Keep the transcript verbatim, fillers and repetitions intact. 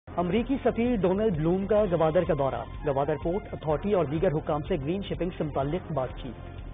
अमरीकी सफीर Donald Bloom का गवादर का दौरा, गवादर पोर्ट अथॉरिटी और दीगर हुकाम से ग्रीन शिपिंग से मुताल्लिक बातचीत।